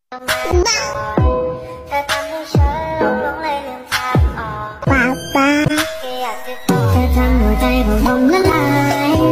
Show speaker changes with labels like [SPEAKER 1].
[SPEAKER 1] บ้าเธอทำให้ฉันหลงเลยลืมทางออกบ้าเธอทำหัวใจของผมละลาย